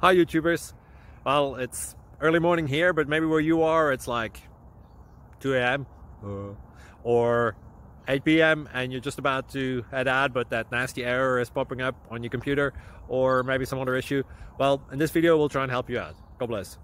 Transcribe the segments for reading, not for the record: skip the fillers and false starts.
Hi YouTubers. Well, it's early morning here, but maybe where you are it's like 2 a.m. or 8 p.m. and you're just about to head out, but that nasty error is popping up on your computer, or maybe some other issue. Well, in this video we'll try and help you out. God bless.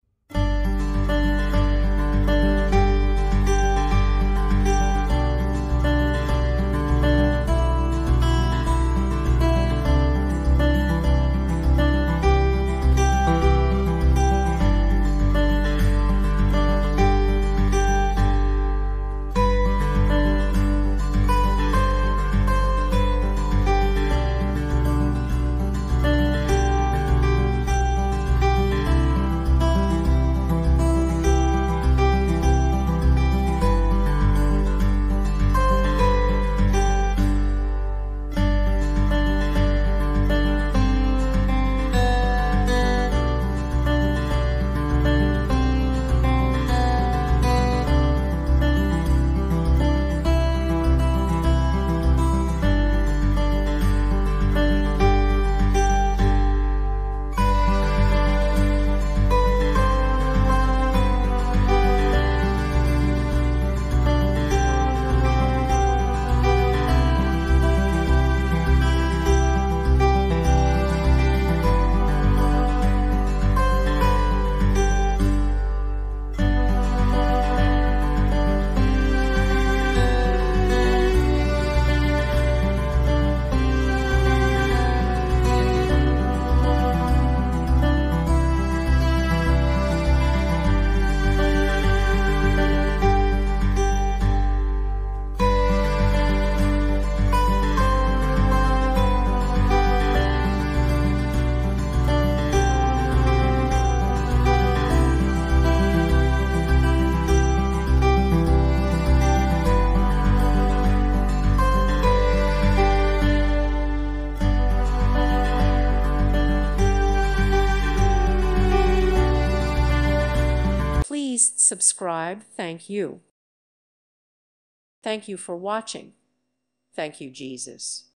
Please subscribe. Thank you. Thank you for watching. Thank you, Jesus.